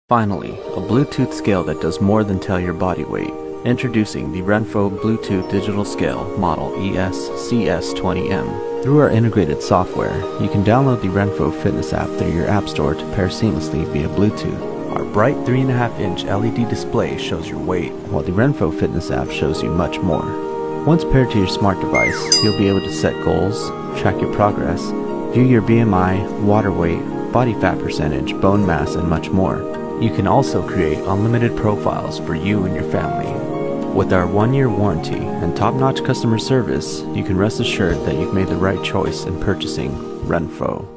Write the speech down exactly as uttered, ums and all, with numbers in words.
Finally, a Bluetooth scale that does more than tell your body weight. Introducing the RENPHO Bluetooth Digital Scale Model E S C S twenty M. Through our integrated software, you can download the RENPHO fitness app through your app store to pair seamlessly via Bluetooth. Our bright three point five inch L E D display shows your weight, while the RENPHO fitness app shows you much more. Once paired to your smart device, you'll be able to set goals, track your progress, view your B M I, water weight, body fat percentage, bone mass, and much more. You can also create unlimited profiles for you and your family. With our one year warranty and top-notch customer service, you can rest assured that you've made the right choice in purchasing RENPHO.